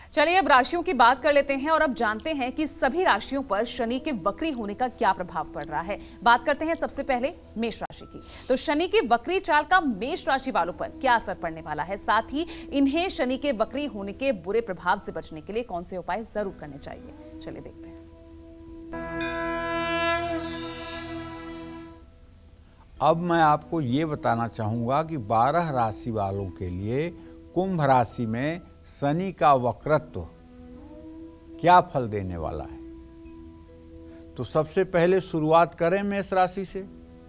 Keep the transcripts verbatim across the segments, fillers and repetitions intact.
चलिए अब राशियों की बात कर लेते हैं और अब जानते हैं कि सभी राशियों पर शनि के वक्री होने का क्या प्रभाव पड़ रहा है। बात करते हैं सबसे पहले मेष राशि की। तो शनि की वक्री चाल का मेष राशि वालों पर क्या असर पड़ने वाला है, साथ ही इन्हें शनि के वक्री होने के बुरे प्रभाव से बचने के लिए कौन से उपाय जरूर करने चाहिए, चलिए देखते हैं। अब मैं आपको ये बताना चाहूँगा कि बारह राशि वालों के लिए कुंभ राशि में शनि का वक्रत्व क्या फल देने वाला है। तो सबसे पहले शुरुआत करें मेष राशि से।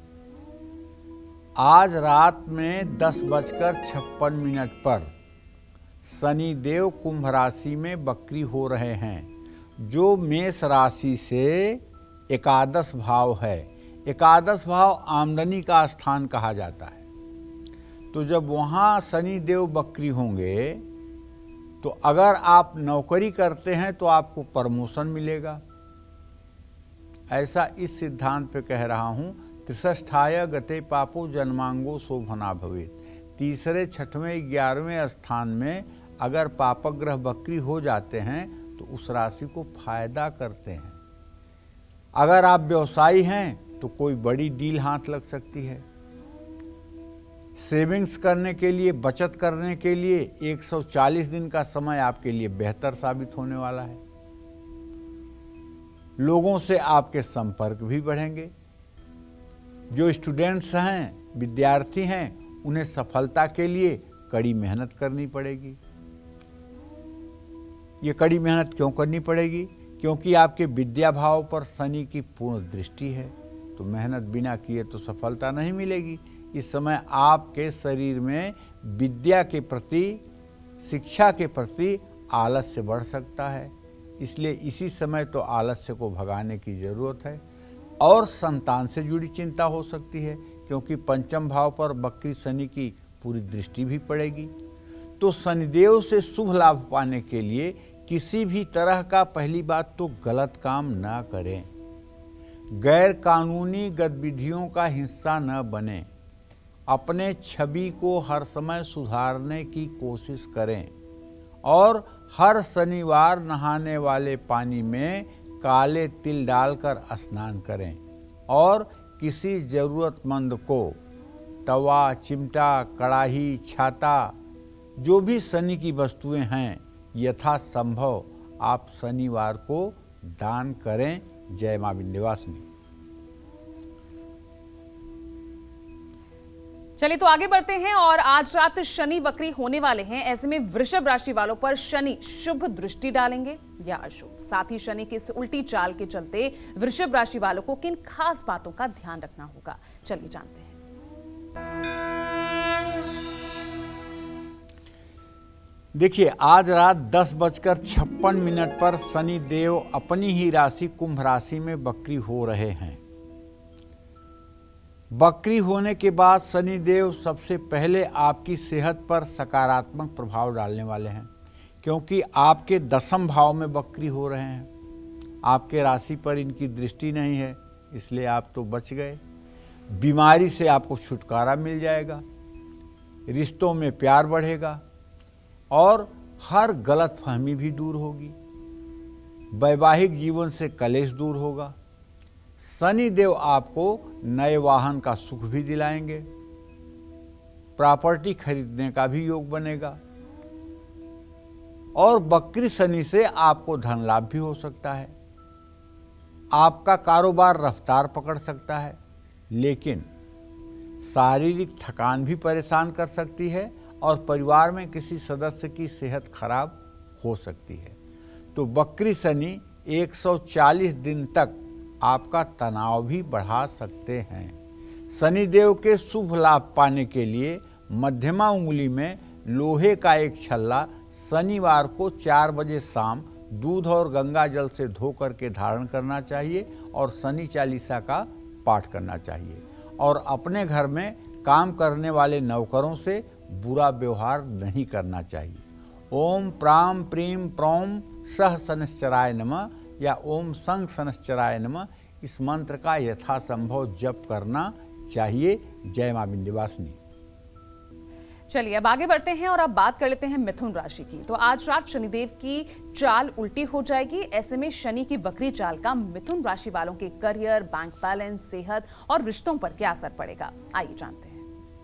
आज रात में दस बजकर छप्पन मिनट पर शनि देव कुंभ राशि में वक्री हो रहे हैं, जो मेष राशि से एकादश भाव है। एकादश भाव आमदनी का स्थान कहा जाता है। तो जब वहाँ शनि देव वक्री होंगे तो अगर आप नौकरी करते हैं तो आपको प्रमोशन मिलेगा। ऐसा इस सिद्धांत पे कह रहा हूँ, त्रिष्ठाय गते पापो जन्मांगो शोभना भवेत्। तीसरे छठवें ग्यारहवें स्थान में अगर पापग्रह वक्री हो जाते हैं तो उस राशि को फायदा करते हैं। अगर आप व्यवसायी हैं तो कोई बड़ी डील हाथ लग सकती है। सेविंग्स करने के लिए, बचत करने के लिए एक सौ चालीस दिन का समय आपके लिए बेहतर साबित होने वाला है। लोगों से आपके संपर्क भी बढ़ेंगे। जो स्टूडेंट्स हैं, विद्यार्थी हैं, उन्हें सफलता के लिए कड़ी मेहनत करनी पड़ेगी। ये कड़ी मेहनत क्यों करनी पड़ेगी? क्योंकि आपके विद्या भाव पर शनि की पूर्ण दृष्टि है। तो मेहनत बिना किए तो सफलता नहीं मिलेगी। इस समय आपके शरीर में विद्या के प्रति, शिक्षा के प्रति आलस्य बढ़ सकता है। इसलिए इसी समय तो आलस्य को भगाने की जरूरत है। और संतान से जुड़ी चिंता हो सकती है, क्योंकि पंचम भाव पर वक्री शनि की पूरी दृष्टि भी पड़ेगी। तो शनिदेव से शुभ लाभ पाने के लिए किसी भी तरह का पहली बात तो गलत काम ना करें। गैर कानूनी गतिविधियों का हिस्सा न बने। अपने छवि को हर समय सुधारने की कोशिश करें और हर शनिवार नहाने वाले पानी में काले तिल डालकर स्नान करें और किसी जरूरतमंद को तवा, चिमटा, कड़ाही, छाता, जो भी शनि की वस्तुएं हैं, यथासंभव आप शनिवार को दान करें। जय मां विंध्यवासिनी। चलिए तो आगे बढ़ते हैं और आज रात शनि वक्री होने वाले हैं। ऐसे में वृषभ राशि वालों पर शनि शुभ दृष्टि डालेंगे या अशुभ, साथ ही शनि की इस उल्टी चाल के चलते वृषभ राशि वालों को किन खास बातों का ध्यान रखना होगा, चलिए जानते हैं। देखिए, आज रात दस बजकर छप्पन मिनट पर शनि देव अपनी ही राशि कुंभ राशि में वक्री हो रहे हैं। वक्री होने के बाद शनि देव सबसे पहले आपकी सेहत पर सकारात्मक प्रभाव डालने वाले हैं, क्योंकि आपके दसम भाव में वक्री हो रहे हैं। आपके राशि पर इनकी दृष्टि नहीं है, इसलिए आप तो बच गए। बीमारी से आपको छुटकारा मिल जाएगा, रिश्तों में प्यार बढ़ेगा और हर गलत फहमी भी दूर होगी। वैवाहिक जीवन से कलेश दूर होगा। शनि देव आपको नए वाहन का सुख भी दिलाएंगे। प्रॉपर्टी खरीदने का भी योग बनेगा और वक्री शनि से आपको धन लाभ भी हो सकता है। आपका कारोबार रफ्तार पकड़ सकता है, लेकिन शारीरिक थकान भी परेशान कर सकती है और परिवार में किसी सदस्य की सेहत खराब हो सकती है। तो वक्री शनि एक सौ चालीस दिन तक आपका तनाव भी बढ़ा सकते हैं। शनि देव के शुभ लाभ पाने के लिए मध्यमा उंगली में लोहे का एक छल्ला शनिवार को चार बजे शाम दूध और गंगा जल से धो करके धारण करना चाहिए और शनि चालीसा का पाठ करना चाहिए। और अपने घर में काम करने वाले नौकरों से बुरा व्यवहार नहीं करना चाहिए। ओम प्राम प्रीम प्रौम सह शनश्चराय नमः या ओम संग शनश्चराय नमः, इस मंत्र का यथासंभव जप करना चाहिए। जय मां विंध्यवासिनी। चलिए अब आगे बढ़ते हैं और अब बात कर लेते हैं मिथुन राशि की। तो आज रात शनिदेव की चाल उल्टी हो जाएगी। ऐसे में शनि की वक्री चाल का मिथुन राशि वालों के करियर, बैंक बैलेंस, सेहत और रिश्तों पर क्या असर पड़ेगा, आइए जानते हैं।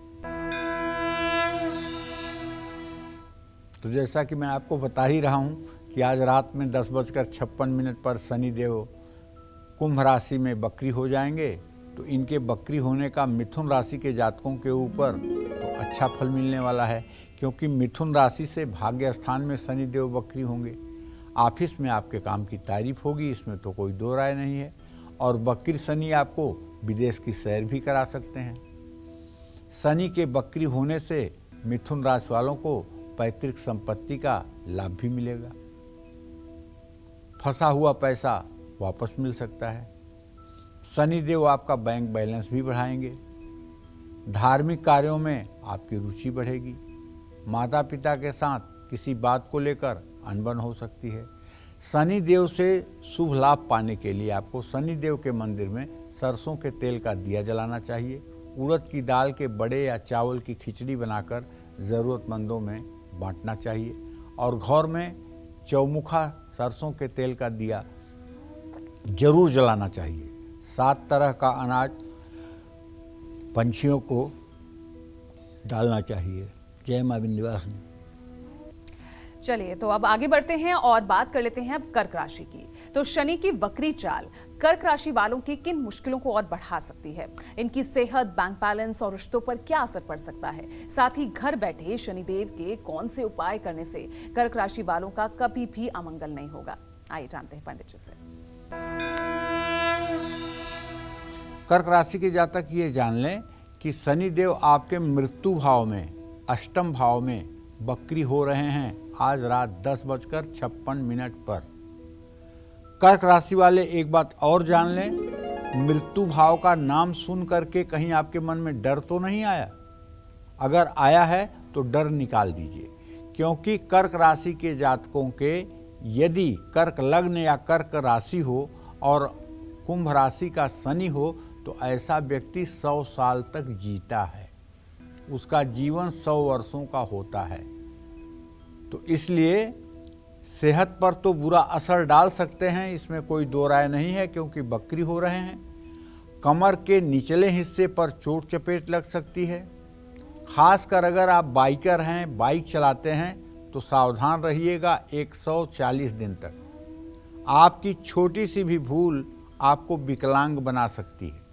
तो जैसा कि मैं आपको बता ही रहा हूं कि आज रात में दस बजकर छप्पन मिनट पर शनिदेव कुंभ राशि में बकरी हो जाएंगे। तो इनके बकरी होने का मिथुन राशि के जातकों के ऊपर तो अच्छा फल मिलने वाला है, क्योंकि मिथुन राशि से भाग्य स्थान में शनिदेव बकरी होंगे। ऑफिस में आपके काम की तारीफ होगी, इसमें तो कोई दो राय नहीं है। और बकरी शनि आपको विदेश की सैर भी करा सकते हैं। शनि के बकरी होने से मिथुन राशि वालों को पैतृक संपत्ति का लाभ भी मिलेगा। फंसा हुआ पैसा वापस मिल सकता है। शनिदेव आपका बैंक बैलेंस भी बढ़ाएंगे। धार्मिक कार्यों में आपकी रुचि बढ़ेगी। माता पिता के साथ किसी बात को लेकर अनबन हो सकती है। शनिदेव से शुभ लाभ पाने के लिए आपको शनिदेव के मंदिर में सरसों के तेल का दिया जलाना चाहिए। उड़द की दाल के बड़े या चावल की खिचड़ी बनाकर ज़रूरतमंदों में बांटना चाहिए। और घर में चौमुखा सरसों के तेल का दिया जरूर जलाना चाहिए। सात तरह का अनाज पंछियों को डालना चाहिए। जय मां विंध्यवासिनी। चलिए तो अब आगे बढ़ते हैं और बात कर लेते हैं अब कर्क राशि की। तो शनि की वक्री चाल कर्क राशि वालों की किन मुश्किलों को और बढ़ा सकती है, इनकी सेहत, बैंक बैलेंस और रिश्तों पर क्या असर पड़ सकता है, साथ ही घर बैठे शनिदेव के कौन से उपाय करने से कर्क राशि वालों का कभी भी अमंगल नहीं होगा, आइए जानते हैं पंडित जी से। कर्क राशि के जातक ये जान लें कि शनिदेव आपके मृत्यु भाव में, अष्टम भाव में बकरी हो रहे हैं आज रात दस बजकर छप्पन मिनट पर। कर्क राशि वाले एक बात और जान लें, मृत्यु भाव का नाम सुन करके कहीं आपके मन में डर तो नहीं आया? अगर आया है तो डर निकाल दीजिए, क्योंकि कर्क राशि के जातकों के यदि कर्क लग्न या कर्क राशि हो और कुंभ राशि का शनि हो तो ऐसा व्यक्ति सौ साल तक जीता है। उसका जीवन सौ वर्षों का होता है। तो इसलिए सेहत पर तो बुरा असर डाल सकते हैं, इसमें कोई दो राय नहीं है, क्योंकि बकरी हो रहे हैं। कमर के निचले हिस्से पर चोट चपेट लग सकती है। खासकर अगर आप बाइकर हैं, बाइक चलाते हैं तो सावधान रहिएगा एक सौ चालीस दिन तक। आपकी छोटी सी भी भूल आपको विकलांग बना सकती है।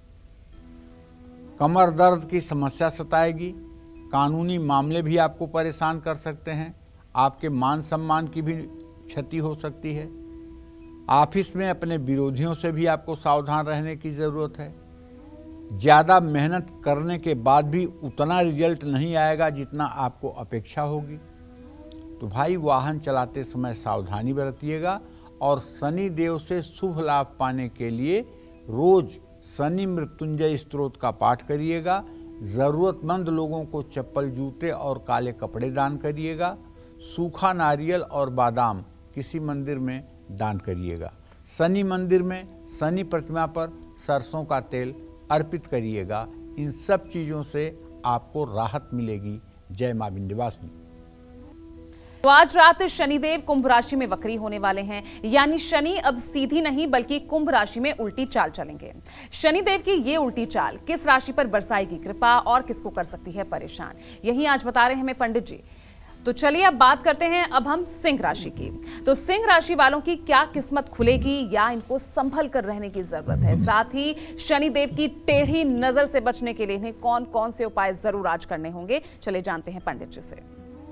कमर दर्द की समस्या सताएगी। कानूनी मामले भी आपको परेशान कर सकते हैं। आपके मान सम्मान की भी क्षति हो सकती है। ऑफिस में अपने विरोधियों से भी आपको सावधान रहने की ज़रूरत है। ज़्यादा मेहनत करने के बाद भी उतना रिजल्ट नहीं आएगा जितना आपको अपेक्षा होगी। तो भाई वाहन चलाते समय सावधानी बरतिएगा और शनि देव से शुभ लाभ पाने के लिए रोज शनि मृत्युंजय स्तोत्र का पाठ करिएगा। ज़रूरतमंद लोगों को चप्पल, जूते और काले कपड़े दान करिएगा। सूखा नारियल और बादाम किसी मंदिर में दान करिएगा। शनि मंदिर में शनि प्रतिमा पर सरसों का तेल अर्पित करिएगा। इन सब चीज़ों से आपको राहत मिलेगी। जय मां विंध्यवासिनी। तो आज रात शनिदेव कुंभ राशि में वक्री होने वाले हैं, यानी शनि अब सीधी नहीं बल्कि कुंभ राशि में उल्टी चाल चलेंगे। शनिदेव की ये उल्टी चाल किस राशि पर बरसाएगी कृपा और किसको कर सकती है परेशान, यही आज बता रहे हैं हमें पंडित जी। तो चलिए अब बात करते हैं अब हम सिंह राशि की। तो सिंह राशि वालों की क्या किस्मत खुलेगी या इनको संभल कर रहने की जरूरत है, साथ ही शनिदेव की टेढ़ी नजर से बचने के लिए इन्हें कौन कौन से उपाय जरूर आज करने होंगे, चलिए जानते हैं पंडित जी से।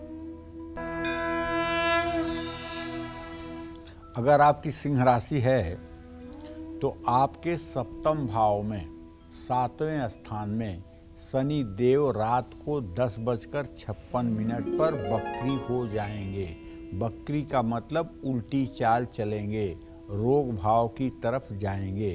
अगर आपकी सिंह राशि है तो आपके सप्तम भाव में सातवें स्थान में शनि देव रात को दस बजकर छप्पन मिनट पर बकरी हो जाएंगे। बकरी का मतलब उल्टी चाल चलेंगे, रोग भाव की तरफ जाएंगे।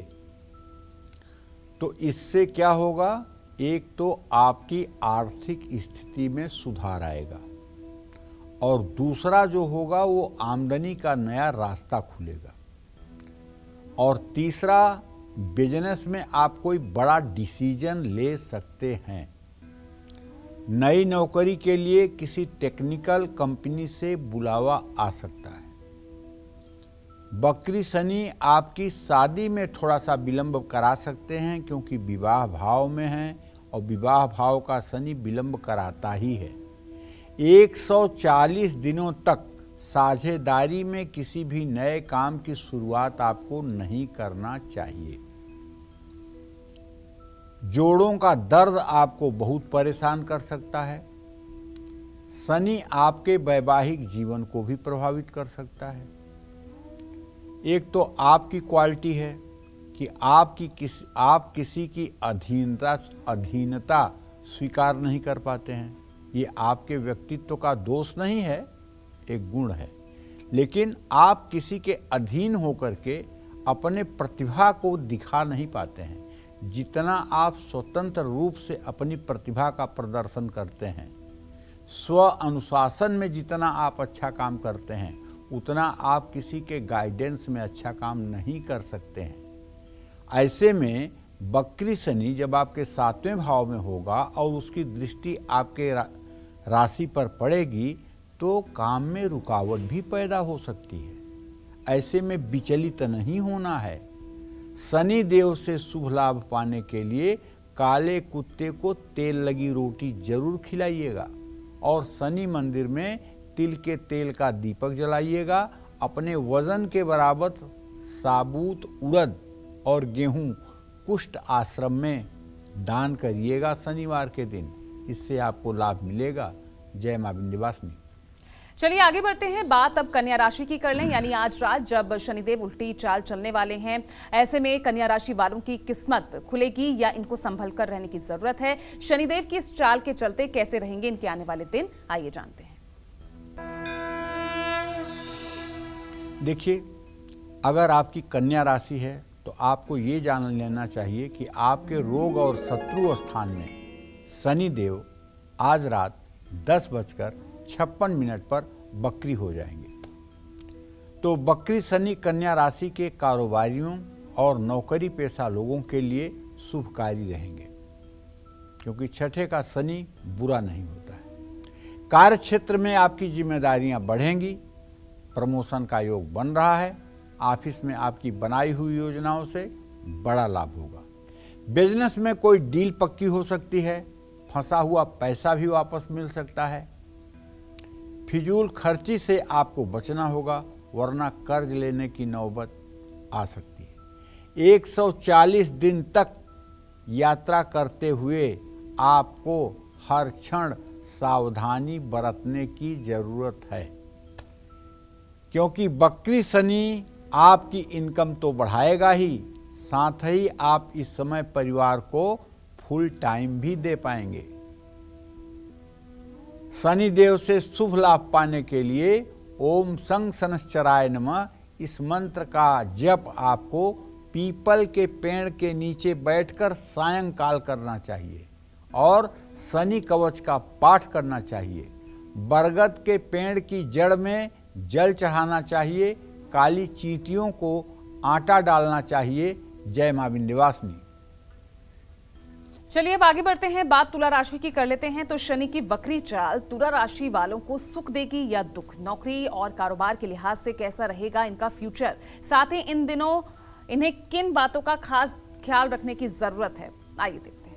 तो इससे क्या होगा, एक तो आपकी आर्थिक स्थिति में सुधार आएगा और दूसरा जो होगा वो आमदनी का नया रास्ता खुलेगा, और तीसरा बिजनेस में आप कोई बड़ा डिसीजन ले सकते हैं। नई नौकरी के लिए किसी टेक्निकल कंपनी से बुलावा आ सकता है। वक्री शनि आपकी शादी में थोड़ा सा विलंब करा सकते हैं, क्योंकि विवाह भाव में है और विवाह भाव का शनि विलंब कराता ही है। एक सौ चालीस दिनों तक साझेदारी में किसी भी नए काम की शुरुआत आपको नहीं करना चाहिए। जोड़ों का दर्द आपको बहुत परेशान कर सकता है। शनि आपके वैवाहिक जीवन को भी प्रभावित कर सकता है। एक तो आपकी क्वालिटी है कि आपकी किस आप किसी की अधीनता अधीनता स्वीकार नहीं कर पाते हैं। ये आपके व्यक्तित्व का दोष नहीं है, एक गुण है। लेकिन आप किसी के अधीन होकर के अपने प्रतिभा को दिखा नहीं पाते हैं। जितना आप स्वतंत्र रूप से अपनी प्रतिभा का प्रदर्शन करते हैं, स्व अनुशासन में जितना आप अच्छा काम करते हैं, उतना आप किसी के गाइडेंस में अच्छा काम नहीं कर सकते हैं। ऐसे में वक्री शनि जब आपके सातवें भाव में होगा और उसकी दृष्टि आपके रा, राशि पर पड़ेगी, तो काम में रुकावट भी पैदा हो सकती है। ऐसे में विचलित नहीं होना है। शनि देव से शुभ लाभ पाने के लिए काले कुत्ते को तेल लगी रोटी जरूर खिलाइएगा और शनि मंदिर में तिल के तेल का दीपक जलाइएगा। अपने वजन के बराबर साबुत उड़द और गेहूं कुष्ठ आश्रम में दान करिएगा शनिवार के दिन। इससे आपको लाभ मिलेगा। जय मां विंध्यवासिनी। चलिए आगे बढ़ते हैं। बात अब कन्या राशि की कर लें। यानी आज रात जब शनिदेव उल्टी चाल चलने वाले हैं, ऐसे में कन्या राशि वालों की किस्मत खुलेगी या इनको संभल कर रहने की जरूरत है। शनिदेव की इस चाल के चलते कैसे रहेंगे इनके आने वाले दिन, आइए जानते हैं। देखिए, अगर आपकी कन्या राशि है तो आपको ये जान लेना चाहिए कि आपके रोग और शत्रु स्थान में शनिदेव आज रात दस बजकर छप्पन मिनट पर वक्री हो जाएंगे। तो वक्री शनि कन्या राशि के कारोबारियों और नौकरी पेशा लोगों के लिए शुभकारी रहेंगे, क्योंकि छठे का शनि बुरा नहीं होता है। कार्य क्षेत्र में आपकी जिम्मेदारियां बढ़ेंगी। प्रमोशन का योग बन रहा है। ऑफिस में आपकी बनाई हुई योजनाओं से बड़ा लाभ होगा। बिजनेस में कोई डील पक्की हो सकती है। फंसा हुआ पैसा भी वापस मिल सकता है। फिजूल खर्ची से आपको बचना होगा, वरना कर्ज लेने की नौबत आ सकती है। एक सौ चालीस दिन तक यात्रा करते हुए आपको हर क्षण सावधानी बरतने की जरूरत है, क्योंकि वक्री शनि आपकी इनकम तो बढ़ाएगा ही, साथ ही आप इस समय परिवार को फुल टाइम भी दे पाएंगे। शनि देव से शुभ लाभ पाने के लिए ओम संग शनश्चराय नमः इस मंत्र का जप आपको पीपल के पेड़ के नीचे बैठकर सायंकाल करना चाहिए और शनि कवच का पाठ करना चाहिए। बरगद के पेड़ की जड़ में जल चढ़ाना चाहिए। काली चींटियों को आटा डालना चाहिए। जय मां विंध्यवासिनी। चलिए अब आगे बढ़ते हैं। बात तुला राशि की कर लेते हैं। तो शनि की वक्री चाल तुला राशि वालों को सुख देगी या दुख? नौकरी और कारोबार के लिहाज से कैसा रहेगा इनका फ्यूचर? साथ ही इन दिनों इन्हें किन बातों का खास ख्याल रखने की जरूरत है, आइए देखते हैं।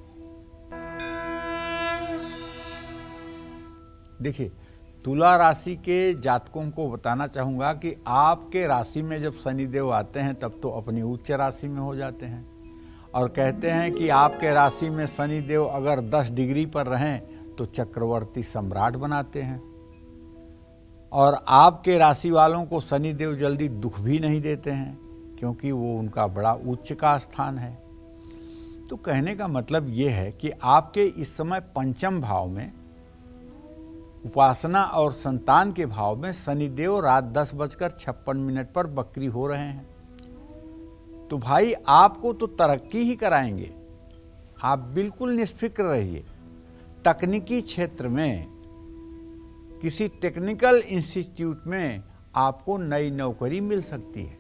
देखिए, तुला राशि के जातकों को बताना चाहूंगा कि आपके राशि में जब शनिदेव आते हैं तब तो अपनी उच्च राशि में हो जाते हैं, और कहते हैं कि आपके राशि में शनिदेव अगर दस डिग्री पर रहें तो चक्रवर्ती सम्राट बनाते हैं। और आपके राशि वालों को शनिदेव जल्दी दुख भी नहीं देते हैं, क्योंकि वो उनका बड़ा उच्च का स्थान है। तो कहने का मतलब ये है कि आपके इस समय पंचम भाव में उपासना और संतान के भाव में शनिदेव रात दस बजकर छप्पन मिनट पर वक्री हो रहे हैं। तो भाई आपको तो तरक्की ही कराएंगे, आप बिल्कुल निष्फिक्र रहिए। तकनीकी क्षेत्र में किसी टेक्निकल इंस्टीट्यूट में आपको नई नौकरी मिल सकती है।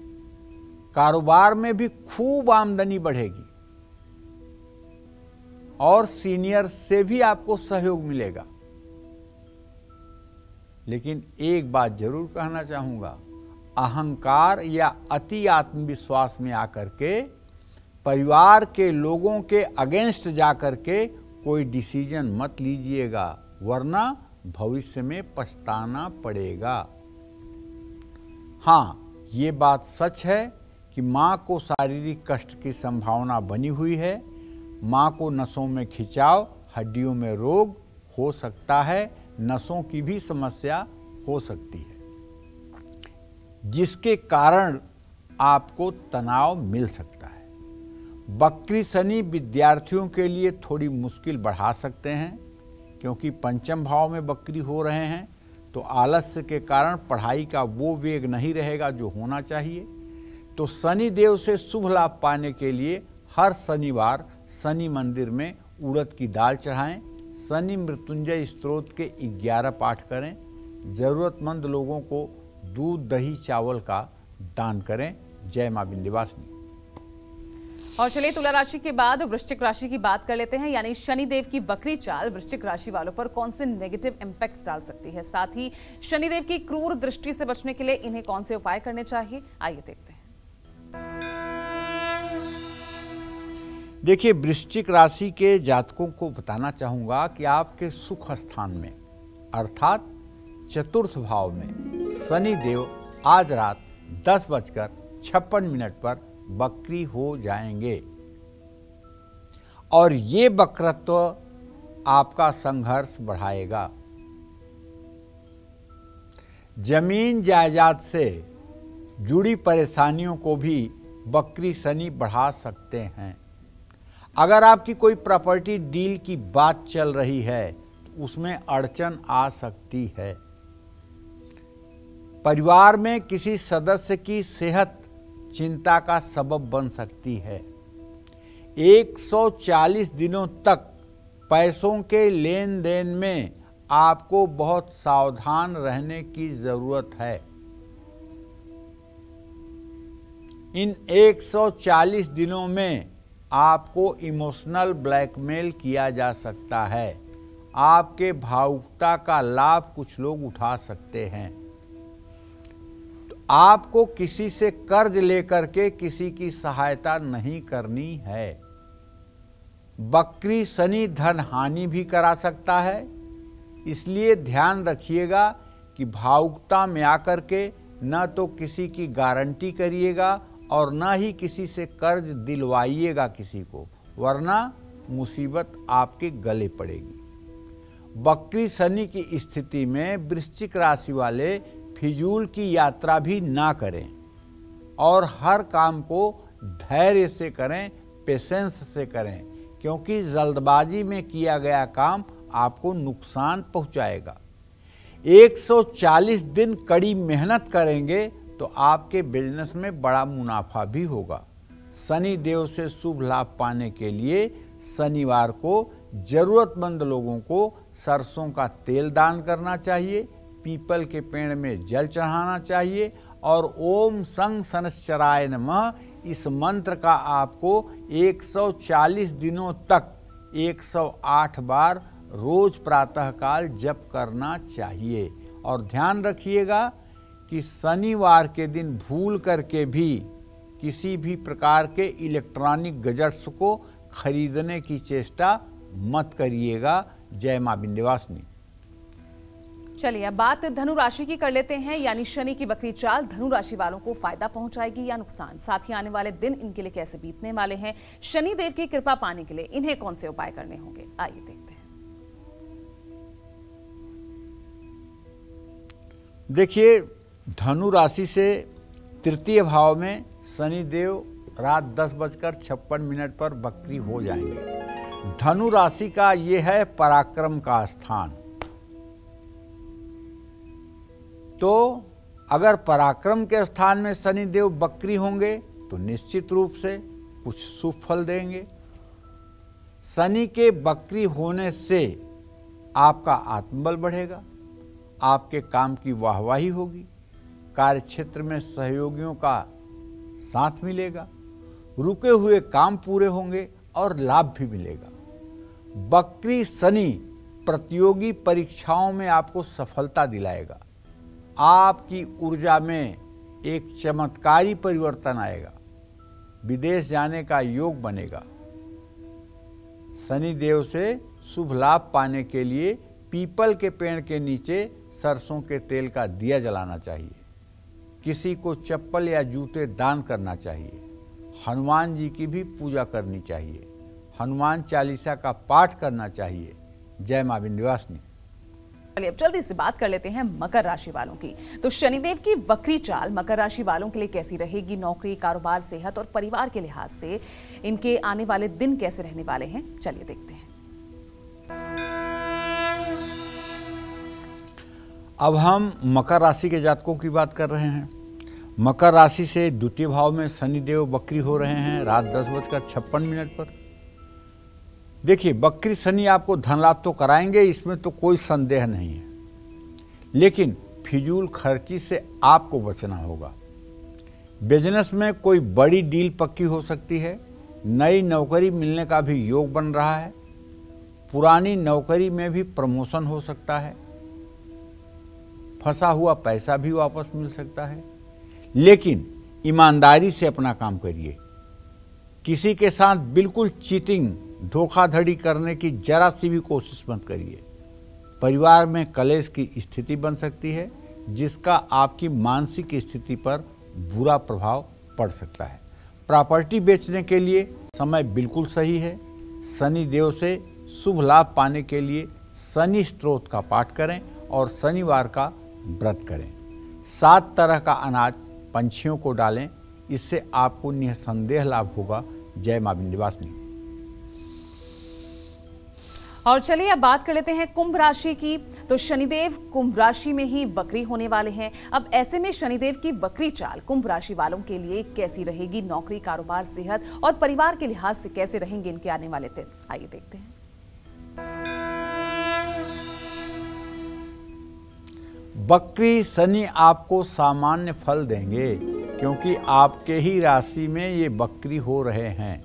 कारोबार में भी खूब आमदनी बढ़ेगी। और सीनियर से भी आपको सहयोग मिलेगा। लेकिन एक बात जरूर कहना चाहूंगा, अहंकार या अति आत्मविश्वास में आकर के परिवार के लोगों के अगेंस्ट जाकर के कोई डिसीजन मत लीजिएगा, वरना भविष्य में पछताना पड़ेगा। हाँ, ये बात सच है कि माँ को शारीरिक कष्ट की संभावना बनी हुई है। माँ को नसों में खिंचाव, हड्डियों में रोग हो सकता है, नसों की भी समस्या हो सकती है, जिसके कारण आपको तनाव मिल सकता है। वक्री शनि विद्यार्थियों के लिए थोड़ी मुश्किल बढ़ा सकते हैं, क्योंकि पंचम भाव में वक्री हो रहे हैं, तो आलस्य के कारण पढ़ाई का वो वेग नहीं रहेगा जो होना चाहिए। तो शनि देव से शुभ लाभ पाने के लिए हर शनिवार शनि मंदिर में उड़द की दाल चढ़ाएं, शनि मृत्युंजय स्तोत्र के ग्यारह पाठ करें, जरूरतमंद लोगों को दूध दही चावल का दान करें। जय मां विंध्यवासिनी। और चलिए तुला राशि के बाद वृश्चिक राशि की बात कर लेते हैं, यानी शनिदेव की वक्री चाल वृश्चिक राशि वालों पर कौन से नेगेटिव इंपैक्ट्स डाल सकती है, साथ ही शनिदेव की क्रूर दृष्टि से बचने के लिए इन्हें कौन से उपाय करने चाहिए, आइए देखते हैं। देखिए, वृश्चिक राशि के जातकों को बताना चाहूंगा कि आपके सुख स्थान में अर्थात चतुर्थ भाव में शनि देव आज रात दस बजकर छप्पन मिनट पर वक्री हो जाएंगे और ये वक्रत्व आपका संघर्ष बढ़ाएगा। जमीन जायदाद से जुड़ी परेशानियों को भी वक्री शनि बढ़ा सकते हैं। अगर आपकी कोई प्रॉपर्टी डील की बात चल रही है तो उसमें अड़चन आ सकती है। परिवार में किसी सदस्य की सेहत चिंता का सबब बन सकती है। एक सौ चालीस दिनों तक पैसों के लेन देन में आपको बहुत सावधान रहने की जरूरत है। इन एक सौ चालीस दिनों में आपको इमोशनल ब्लैकमेल किया जा सकता है। आपके भावुकता का लाभ कुछ लोग उठा सकते हैं। तो आपको किसी से कर्ज लेकर के किसी की सहायता नहीं करनी है। वक्री शनि धन हानि भी करा सकता है, इसलिए ध्यान रखिएगा कि भावुकता में आकर के न तो किसी की गारंटी करिएगा और न ही किसी से कर्ज दिलवाइएगा किसी को, वरना मुसीबत आपके गले पड़ेगी। वक्री शनि की स्थिति में वृश्चिक राशि वाले फिजूल की यात्रा भी ना करें और हर काम को धैर्य से करें, पेशेंस से करें, क्योंकि जल्दबाजी में किया गया काम आपको नुकसान पहुंचाएगा। एक सौ चालीस दिन कड़ी मेहनत करेंगे तो आपके बिजनेस में बड़ा मुनाफा भी होगा। शनि देव से शुभ लाभ पाने के लिए शनिवार को जरूरतमंद लोगों को सरसों का तेल दान करना चाहिए, पीपल के पेड़ में जल चढ़ाना चाहिए और ओम संग शनश्चराय नमः इस मंत्र का आपको एक सौ चालीस दिनों तक एक सौ आठ बार रोज प्रातःकाल जप करना चाहिए। और ध्यान रखिएगा कि शनिवार के दिन भूल करके भी किसी भी प्रकार के इलेक्ट्रॉनिक गैजेट्स को खरीदने की चेष्टा मत करिएगा। जय मां विंध्यवासिनी। चलिए अब बात धनु राशि की कर लेते हैं, यानी शनि की वक्री चाल धनु राशि वालों को फायदा पहुंचाएगी या नुकसान, साथ ही आने वाले दिन इनके लिए कैसे बीतने वाले हैं, शनि देव की कृपा पाने के लिए इन्हें कौन से उपाय करने होंगे, आइए देखते हैं। देखिए, धनु राशि से तृतीय भाव में शनि देव रात दस बजकर छप्पन मिनट पर वक्री हो जाएंगे। धनु राशि का यह है पराक्रम का स्थान। तो अगर पराक्रम के स्थान में शनि देव वक्री होंगे तो निश्चित रूप से कुछ शुभ फल देंगे। शनि के वक्री होने से आपका आत्मबल बढ़ेगा, आपके काम की वाहवाही होगी, कार्य क्षेत्र में सहयोगियों का साथ मिलेगा, रुके हुए काम पूरे होंगे और लाभ भी मिलेगा। वक्री शनि प्रतियोगी परीक्षाओं में आपको सफलता दिलाएगा। आपकी ऊर्जा में एक चमत्कारी परिवर्तन आएगा। विदेश जाने का योग बनेगा। शनि देव से शुभ लाभ पाने के लिए पीपल के पेड़ के नीचे सरसों के तेल का दिया जलाना चाहिए। किसी को चप्पल या जूते दान करना चाहिए। हनुमान जी की भी पूजा करनी चाहिए। हनुमान चालीसा का पाठ करना चाहिए। जय मां विंध्यवासिनी। चलिए अब जल्दी से बात कर लेते हैं मकर राशि वालों की। तो शनिदेव की वक्री चाल मकर राशि वालों के लिए कैसी रहेगी? नौकरी, कारोबार, सेहत और परिवार के लिहाज से इनके आने वाले दिन कैसे रहने वाले हैं? चलिए देखते हैं। अब हम मकर राशि के जातकों की बात कर रहे हैं। मकर राशि से द्वितीय भाव में शनिदेव वक्री हो रहे हैं रात दस बजकर छप्पन मिनट पर। देखिए, वक्री शनि आपको धन लाभ तो कराएंगे, इसमें तो कोई संदेह नहीं है, लेकिन फिजूल खर्ची से आपको बचना होगा। बिजनेस में कोई बड़ी डील पक्की हो सकती है। नई नौकरी मिलने का भी योग बन रहा है। पुरानी नौकरी में भी प्रमोशन हो सकता है। फंसा हुआ पैसा भी वापस मिल सकता है, लेकिन ईमानदारी से अपना काम करिए। किसी के साथ बिल्कुल चीटिंग, धोखाधड़ी करने की जरा सी भी कोशिश मत करिए। परिवार में कलेश की स्थिति बन सकती है, जिसका आपकी मानसिक स्थिति पर बुरा प्रभाव पड़ सकता है। प्रॉपर्टी बेचने के लिए समय बिल्कुल सही है। शनि देव से शुभ लाभ पाने के लिए शनि स्तोत्र का पाठ करें और शनिवार का व्रत करें। सात तरह का अनाज पंछियों को डालें, इससे आपको निसंदेह लाभ होगा। जय मां विंध्यवासिनी। और चलिए अब बात कर लेते हैं कुंभ राशि की। तो शनिदेव कुंभ राशि में ही वक्री होने वाले हैं। अब ऐसे में शनिदेव की वक्री चाल कुंभ राशि वालों के लिए कैसी रहेगी? नौकरी, कारोबार, सेहत और परिवार के लिहाज से कैसे रहेंगे इनके आने वाले दिन? आइए देखते हैं। वक्री शनि आपको सामान्य फल देंगे, क्योंकि आपके ही राशि में ये वक्री हो रहे हैं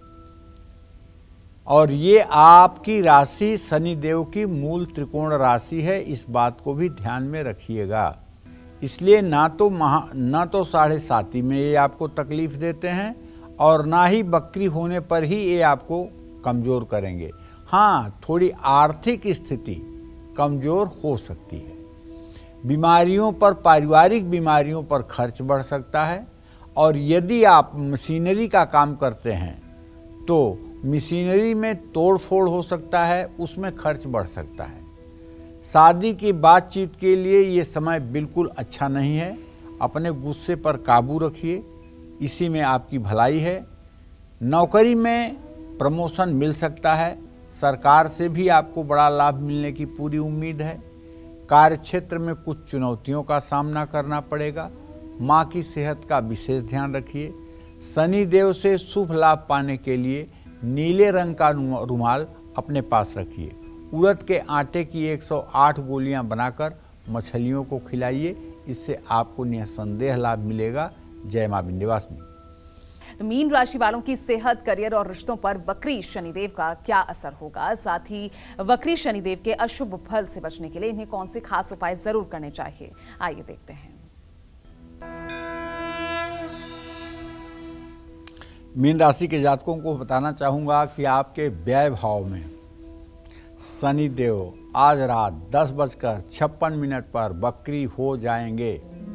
और ये आपकी राशि शनिदेव की मूल त्रिकोण राशि है। इस बात को भी ध्यान में रखिएगा। इसलिए ना तो महा ना तो साढ़े साती में ये आपको तकलीफ देते हैं और ना ही वक्री होने पर ही ये आपको कमज़ोर करेंगे। हाँ, थोड़ी आर्थिक स्थिति कमज़ोर हो सकती है। बीमारियों पर, पारिवारिक बीमारियों पर खर्च बढ़ सकता है और यदि आप मशीनरी का काम करते हैं तो मशीनरी में तोड़ फोड़ हो सकता है, उसमें खर्च बढ़ सकता है। शादी की बातचीत के लिए ये समय बिल्कुल अच्छा नहीं है। अपने गुस्से पर काबू रखिए, इसी में आपकी भलाई है। नौकरी में प्रमोशन मिल सकता है। सरकार से भी आपको बड़ा लाभ मिलने की पूरी उम्मीद है। कार्य क्षेत्र में कुछ चुनौतियों का सामना करना पड़ेगा। माँ की सेहत का विशेष ध्यान रखिए। शनि देव से शुभ लाभ पाने के लिए नीले रंग का रुमाल अपने पास रखिए। उड़द के आटे की एक सौ आठ गोलियां बनाकर मछलियों को खिलाइए, इससे आपको निसंदेह लाभ मिलेगा। जय मां विंध्यवासिनी। तो मीन राशि वालों की सेहत, करियर और रिश्तों पर वक्री शनिदेव का क्या असर होगा? साथ ही वक्री शनिदेव के अशुभ फल से बचने के लिए इन्हें कौन से खास उपाय जरूर करने चाहिए? आइए देखते हैं। मीन राशि के जातकों को बताना चाहूँगा कि आपके व्यय भाव में शनि देव आज रात दस बजकर छप्पन मिनट पर वक्री हो जाएंगे।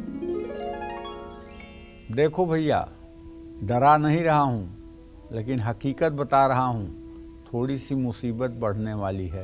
देखो भैया, डरा नहीं रहा हूँ, लेकिन हकीकत बता रहा हूँ, थोड़ी सी मुसीबत बढ़ने वाली है।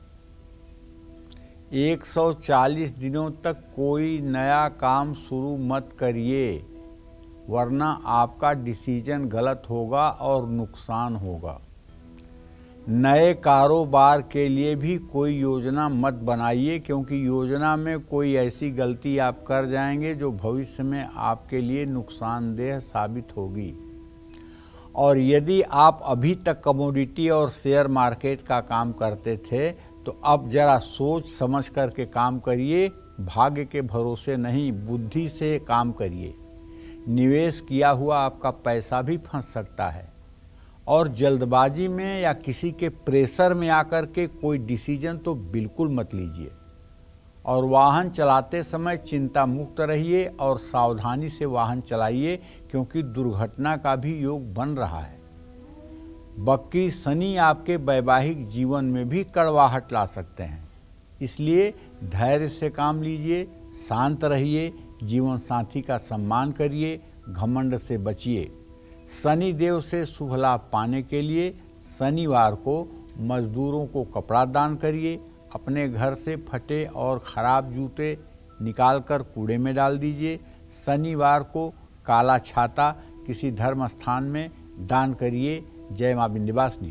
एक सौ चालीस दिनों तक कोई नया काम शुरू मत करिए, वरना आपका डिसीजन गलत होगा और नुकसान होगा। नए कारोबार के लिए भी कोई योजना मत बनाइए, क्योंकि योजना में कोई ऐसी गलती आप कर जाएंगे जो भविष्य में आपके लिए नुकसानदेह साबित होगी। और यदि आप अभी तक कमोडिटी और शेयर मार्केट का काम करते थे, तो अब जरा सोच समझ करके काम करिए। भाग्य के भरोसे नहीं, बुद्धि से काम करिए। निवेश किया हुआ आपका पैसा भी फंस सकता है और जल्दबाजी में या किसी के प्रेशर में आकर के कोई डिसीजन तो बिल्कुल मत लीजिए। और वाहन चलाते समय चिंता मुक्त रहिए और सावधानी से वाहन चलाइए, क्योंकि दुर्घटना का भी योग बन रहा है। वक्री शनि आपके वैवाहिक जीवन में भी कड़वाहट ला सकते हैं, इसलिए धैर्य से काम लीजिए, शांत रहिए, जीवन साथी का सम्मान करिए, घमंड से बचिए। शनि देव से शुभ लाभ पाने के लिए शनिवार को मजदूरों को कपड़ा दान करिए। अपने घर से फटे और ख़राब जूते निकालकर कूड़े में डाल दीजिए। शनिवार को काला छाता किसी धर्म स्थान में दान करिए। जय मां विंध्यवासिनी।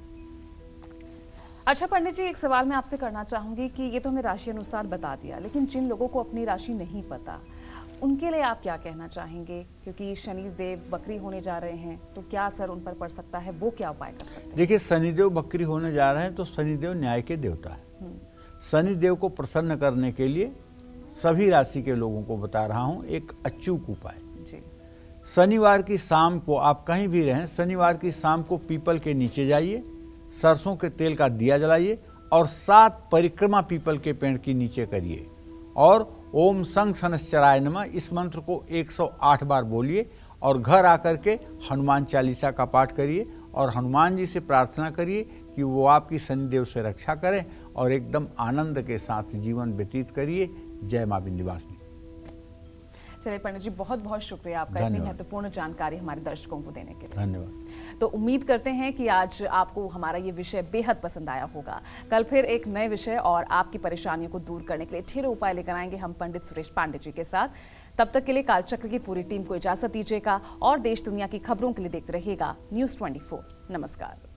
अच्छा पंडित जी, एक सवाल मैं आपसे करना चाहूंगी कि ये तो हमें राशि अनुसार बता दिया, लेकिन जिन लोगों को अपनी राशि नहीं पता उनके लिए आप क्या कहना चाहेंगे? क्योंकि शनि देव वक्री होने जा रहे हैं, तो क्या असर उन पर पड़ सकता है, वो क्या उपाय कर सकते हैं? देखिए, शनिदेव वक्री होने जा रहे हैं तो शनिदेव न्याय के देवता है। शनिदेव को प्रसन्न करने के लिए सभी राशि के लोगों को बता रहा हूं एक अचूक उपाय। शनिवार की शाम को आप कहीं भी रहें, शनिवार की शाम को पीपल के नीचे जाइए, सरसों के तेल का दिया जलाइए और सात परिक्रमा पीपल के पेड़ के नीचे करिए और ओम संग शनश्चराय नमः इस मंत्र को एक सौ आठ बार बोलिए और घर आकर के हनुमान चालीसा का पाठ करिए और हनुमान जी से प्रार्थना करिए कि वो आपकी शनिदेव से रक्षा करें और एकदम आनंद के साथ जीवन व्यतीत करिए। जय मां विंध्यवासिनी। चलिए पंडित जी, बहुत बहुत शुक्रिया आपका इतनी महत्वपूर्ण जानकारी हमारे दर्शकों को देने के लिए। धन्यवाद। तो उम्मीद करते हैं कि आज आपको हमारा ये विषय बेहद पसंद आया होगा। कल फिर एक नए विषय और आपकी परेशानियों को दूर करने के लिए ढेरों उपाय लेकर आएंगे हम पंडित सुरेश पांडे जी के साथ। तब तक के लिए कालचक्र की पूरी टीम को इजाजत दीजिएगा और देश दुनिया की खबरों के लिए देखते रहिएगा न्यूज़ चौबीस। नमस्कार।